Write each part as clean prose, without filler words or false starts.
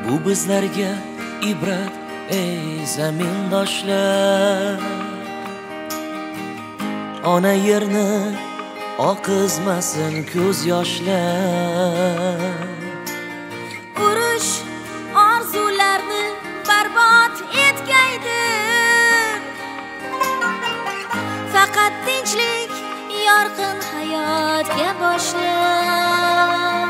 Bu bizlarga ibrat ey zamindoshlar. Ona yerni oqizmasin ko'z yoshlar. Urush orzularni barbod etgaydi. Faqat tinchlik yorqin hayotga boshlar.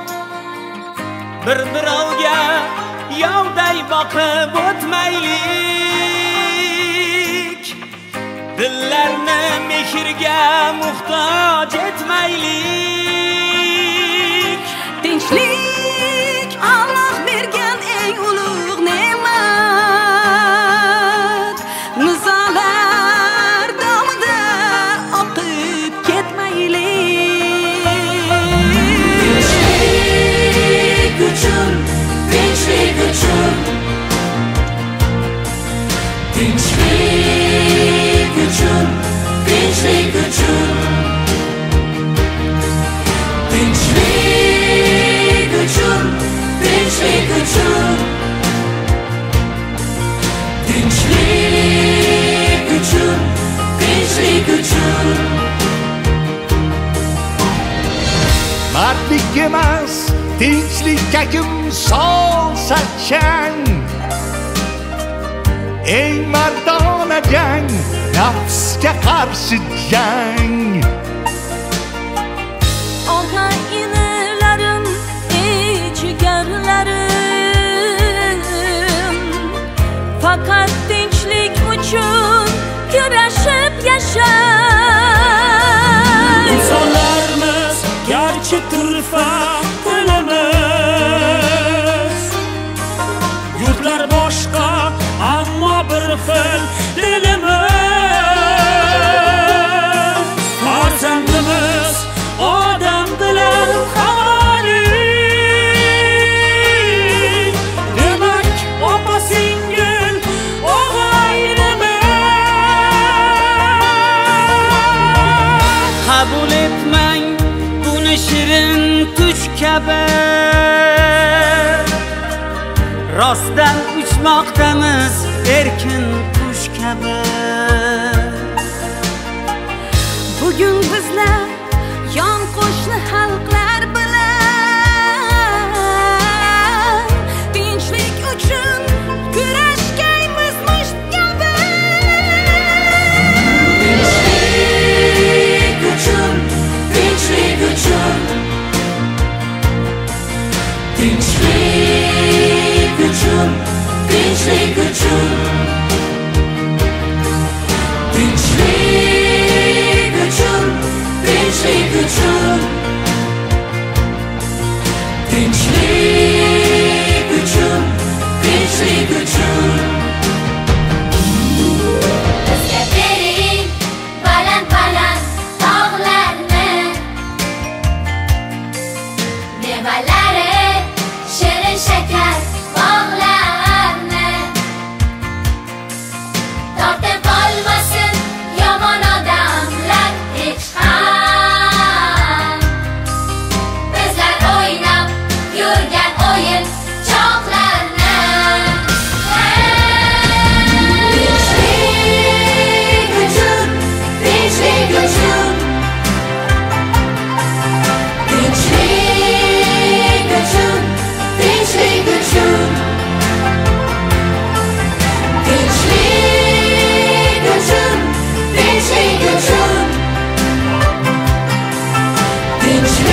Bir-birovga yovday boqib o'tmaylik. Dillarni mehrga muhtoj etmaylik. Tinchlik Alloh bergan eng ulug' ne'mat. Nizolar davomida oqib ketmaylik. Tinchlik uchun, tinchlik uchun, tinchlik uchun, tinchlik uchun, tinchlik uchun, tinchlik uchun, tinchlik uchun, tinchlik uchun. Mardlik emas, tinchlikka kim solsa chang. Eng mardona jang, nafsga qarshi jang. Ota inalarim, ey jigarlarim, faqat tinchlik uchun kurashib yashang. İnsanlarımız gerçi turfa qilamiz. Yurtlar boshqa, ammo bir xil dilimiz. Farzandimiz odam bilan xoli. Demak, opa singil og'aynimiz. Qabul etmang buni shirin tush kabi. Rostdan uchmoqdamiz erkin qush kabi. Bugun bizlar yon qo'shni xalqlar bilan tinchlik uchun kurashgaymiz musht kabi. Tinchlik uchun, tinchlik uchun, tinchlik uchun, tinchlik uchun, tinchlik uchun, tinchlik uchun, tinchlik uchun, tinchlik uchun. Bizga bering baland-baland tog'larni, mevalari shirin shakar bog'larni. Tortib olmasin yomon odamlar hech ham. Bizlar o'ynab yurgan o'yin choqlarni. Tinchlik uchun, tinchlik uchun, tinchlik uchun, tinchlik uchun, tinchlik uchun, tinchlik uchun, tinchlik